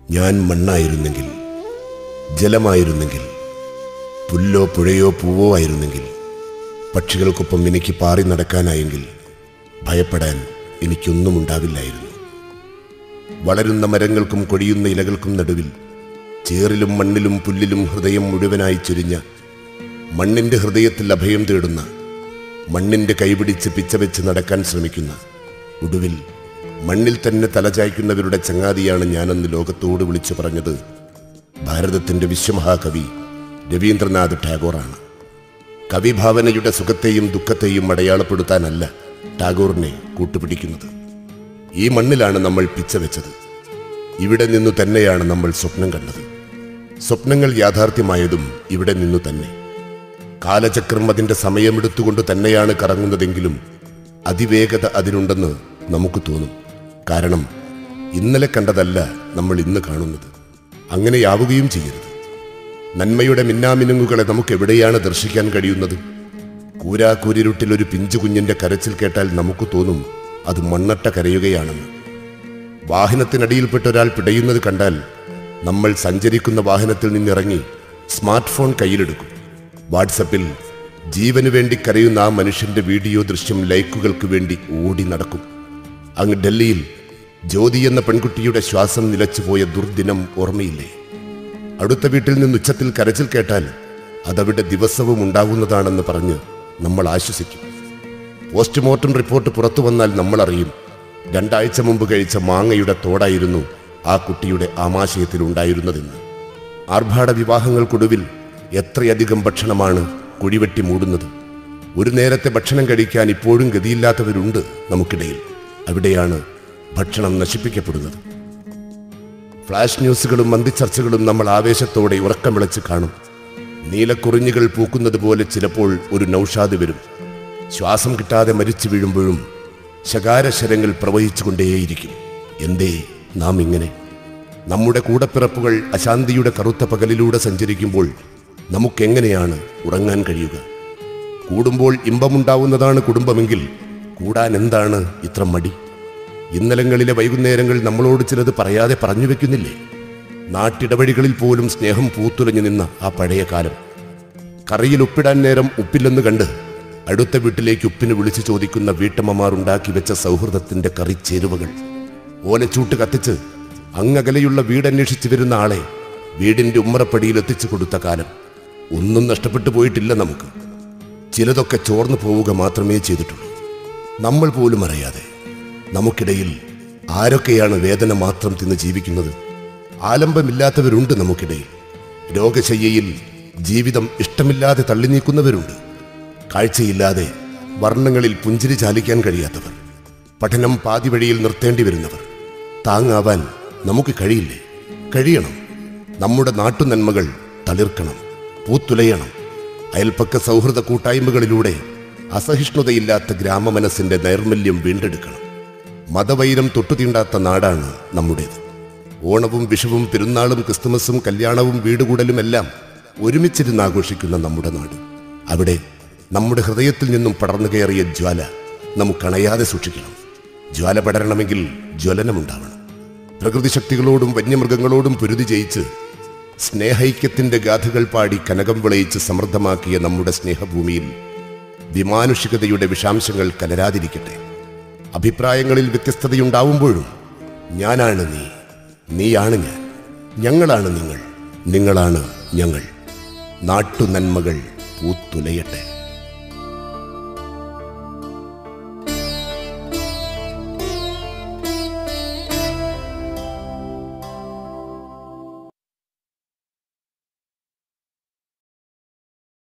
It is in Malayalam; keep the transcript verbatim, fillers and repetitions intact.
ഞാൻ മണ്ണായിരുന്നെങ്കിൽ, ജലമായിരുന്നെങ്കിൽ, പുല്ലോ പുഴയോ പൂവോ ആയിരുന്നെങ്കിൽ, പക്ഷികൾക്കൊപ്പം എനിക്ക് പാറി നടക്കാനായെങ്കിൽ ഭയപ്പെടാൻ എനിക്കൊന്നും ഉണ്ടാവില്ലായിരുന്നു. വളരുന്ന മരങ്ങൾക്കും കൊടിയുന്ന ഇലകൾക്കും നടുവിൽ ചേറിലും മണ്ണിലും പുല്ലിലും ഹൃദയം മുഴുവനായി ചൊരിഞ്ഞ, മണ്ണിൻ്റെ ഹൃദയത്തിൽ അഭയം തേടുന്ന, മണ്ണിൻ്റെ കൈപിടിച്ച് പിച്ചവെച്ച് നടക്കാൻ ശ്രമിക്കുന്ന, ഒടുവിൽ മണ്ണിൽ തന്നെ തലചായ്ക്കുന്നവരുടെ ചങ്ങാതിയാണ് ഞാനെന്ന് ലോകത്തോട് വിളിച്ചു പറഞ്ഞത് ഭാരതത്തിൻ്റെ വിശ്വമഹാകവി രവീന്ദ്രനാഥ് ടാഗോറാണ്. കവിഭാവനയുടെ സുഖത്തെയും ദുഃഖത്തെയും അടയാളപ്പെടുത്താനല്ല ടാഗോറിനെ കൂട്ടുപിടിക്കുന്നത്. ഈ മണ്ണിലാണ് നമ്മൾ പിച്ചവെച്ചത്. ഇവിടെ നിന്നു തന്നെയാണ് നമ്മൾ സ്വപ്നം കണ്ടത്. സ്വപ്നങ്ങൾ യാഥാർത്ഥ്യമായതും ഇവിടെ നിന്നു തന്നെ. കാലചക്രം അതിൻ്റെ സമയമെടുത്തുകൊണ്ട് തന്നെയാണ് കറങ്ങുന്നതെങ്കിലും അതിവേഗത അതിനുണ്ടെന്ന് നമുക്ക് തോന്നും. കാരണം ഇന്നലെ കണ്ടതല്ല നമ്മൾ ഇന്ന് കാണുന്നത്. അങ്ങനെയാവുകയും ചെയ്യരുത്. നന്മയുടെ മിന്നാമിനുങ്ങുകളെ നമുക്ക് എവിടെയാണ് ദർശിക്കാൻ കഴിയുന്നത്? കൂരാക്കൂരിരുട്ടിൽ ഒരു പിഞ്ചു കുഞ്ഞിൻ്റെ കരച്ചിൽ കേട്ടാൽ നമുക്ക് തോന്നും അത് മണ്ണട്ട കരയുകയാണെന്ന്. വാഹനത്തിനടിയിൽപ്പെട്ട ഒരാൾ പിടയുന്നത് കണ്ടാൽ നമ്മൾ സഞ്ചരിക്കുന്ന വാഹനത്തിൽ നിന്നിറങ്ങി സ്മാർട്ട് ഫോൺ കയ്യിലെടുക്കും. വാട്സപ്പിൽ ജീവന് വേണ്ടി കരയുന്ന ആ മനുഷ്യൻ്റെ വീഡിയോ ദൃശ്യം ലൈക്കുകൾക്ക് വേണ്ടി ഓടി നടക്കും. അങ്ങ് ഡൽഹിയിൽ ജ്യോതി എന്ന പെൺകുട്ടിയുടെ ശ്വാസം നിലച്ചുപോയ ദുർദിനം ഓർമ്മയില്ലേ? അടുത്ത വീട്ടിൽ നിന്ന് ഉച്ചത്തിൽ കരച്ചിൽ കേട്ടാൽ അതവിടെ ദിവസവും ഉണ്ടാകുന്നതാണെന്ന് പറഞ്ഞ് നമ്മൾ ആശ്വസിക്കും. പോസ്റ്റ്മോർട്ടം റിപ്പോർട്ട് പുറത്തു വന്നാൽ നമ്മൾ അറിയും രണ്ടാഴ്ച മുമ്പ് കഴിച്ച മാങ്ങയുടെ തോടായിരുന്നു ആ കുട്ടിയുടെ ആമാശയത്തിലുണ്ടായിരുന്നതെന്ന്. ആർഭാട വിവാഹങ്ങൾക്കൊടുവിൽ എത്രയധികം ഭക്ഷണമാണ് കുഴിവെട്ടി മൂടുന്നത്. ഒരു നേരത്തെ ഭക്ഷണം കഴിക്കാൻ ഇപ്പോഴും ഗതിയില്ലാത്തവരുണ്ട് നമുക്കിടയിൽ. അവിടെയാണ് ഭക്ഷണം നശിപ്പിക്കപ്പെടുന്നത്. ഫ്ലാഷ് ന്യൂസുകളും മന്തിച്ചർച്ചകളും നമ്മൾ ആവേശത്തോടെ ഉറക്കം വിളച്ച് കാണും. നീലക്കുറിഞ്ഞുകൾ പൂക്കുന്നത് പോലെ ചിലപ്പോൾ ഒരു നൗഷാദ് വരും. ശ്വാസം കിട്ടാതെ മരിച്ചു വീഴുമ്പോഴും ശകാരശരങ്ങൾ പ്രവഹിച്ചുകൊണ്ടേയിരിക്കും. എന്തേ നാം ഇങ്ങനെ? നമ്മുടെ കൂടപ്പിറപ്പുകൾ അശാന്തിയുടെ കറുത്ത പകലിലൂടെ സഞ്ചരിക്കുമ്പോൾ നമുക്കെങ്ങനെയാണ് ഉറങ്ങാൻ കഴിയുക? കൂടുമ്പോൾ ഇമ്പമുണ്ടാവുന്നതാണ് കുടുംബമെങ്കിൽ കൂടാൻ എന്താണ് ഇത്ര മടി? ഇന്നലങ്ങളിലെ വൈകുന്നേരങ്ങൾ നമ്മളോട് ചിലത് പറയാതെ പറഞ്ഞു വെക്കുന്നില്ലേ? നാട്ടിടവഴികളിൽ പോലും സ്നേഹം പൂത്തുലഞ്ഞു നിന്ന ആ പഴയ കാലം. കറിയിൽ ഉപ്പിടാൻ നേരം ഉപ്പില്ലെന്ന് കണ്ട് അടുത്ത വീട്ടിലേക്ക് ഉപ്പിന് വിളിച്ചു ചോദിക്കുന്ന വീട്ടമ്മമാർ ഉണ്ടാക്കി വെച്ച സൗഹൃദത്തിൻ്റെ കറിച്ചേരുവകൾ. ഓലച്ചൂട്ട് കത്തിച്ച് അങ്ങകലെയുള്ള വീടന്വേഷിച്ച് വരുന്ന ആളെ വീടിൻ്റെ ഉമ്മറപ്പടിയിൽ എത്തിച്ചു കൊടുത്ത കാലം. ഒന്നും നഷ്ടപ്പെട്ടു പോയിട്ടില്ല നമുക്ക്. ചിലതൊക്കെ ചോർന്നു പോവുക മാത്രമേ ചെയ്തിട്ടുള്ളൂ. നമ്മൾ പോലും അറിയാതെ നമുക്കിടയിൽ ആരൊക്കെയാണ് വേദന മാത്രം തിന്ന് ജീവിക്കുന്നത്? ആലംബമില്ലാത്തവരുണ്ട് നമുക്കിടയിൽ. രോഗശയ്യയിൽ ജീവിതം ഇഷ്ടമില്ലാതെ തള്ളി നീക്കുന്നവരുണ്ട്. കാഴ്ചയില്ലാതെ വർണ്ണങ്ങളിൽ പുഞ്ചിരി ചാലിക്കാൻ കഴിയാത്തവർ, പഠനം പാതി വഴിയിൽ നിർത്തേണ്ടി വരുന്നവർ. താങ്ങാവാൻ നമുക്ക് കഴിയില്ലേ? കഴിയണം. നമ്മുടെ നാട്ടുനന്മകൾ തളിർക്കണം, പൂത്തുലയണം. അയൽപ്പക്ക സൗഹൃദ കൂട്ടായ്മകളിലൂടെ അസഹിഷ്ണുതയില്ലാത്ത ഗ്രാമമനസ്സിൻ്റെ നൈർമല്യം വീണ്ടെടുക്കണം. മതവൈരം തൊട്ടുതീണ്ടാത്ത നാടാണ് നമ്മുടേത്. ഓണവും വിഷുവും പെരുന്നാളും ക്രിസ്തുമസും കല്യാണവും വീടുകൂടലുമെല്ലാം ഒരുമിച്ചിരുന്ന് ആഘോഷിക്കുന്ന നമ്മുടെ നാട്. അവിടെ നമ്മുടെ ഹൃദയത്തിൽ നിന്നും പടർന്നു കയറിയ ജ്വാല നമുക്കണയാതെ സൂക്ഷിക്കണം. ജ്വാല പടരണമെങ്കിൽ ജ്വലനമുണ്ടാവണം. പ്രകൃതി ശക്തികളോടും വന്യമൃഗങ്ങളോടും പൊരുതി ജയിച്ച് സ്നേഹൈക്യത്തിൻ്റെ ഗാഥകൾ പാടി കനകം വിളയിച്ച് സമൃദ്ധമാക്കിയ നമ്മുടെ സ്നേഹഭൂമിയിൽ വിമാനുഷികതയുടെ വിഷാംശങ്ങൾ കലരാതിരിക്കട്ടെ. അഭിപ്രായങ്ങളിൽ വ്യത്യസ്തതയുണ്ടാവുമ്പോഴും ഞാനാണ് നീ, നീയാണ് ഞാൻ, ഞങ്ങളാണ് നിങ്ങൾ, നിങ്ങളാണ് ഞങ്ങൾ. നാട്ടുനന്മകൾ പൂത്തുലയട്ടെ.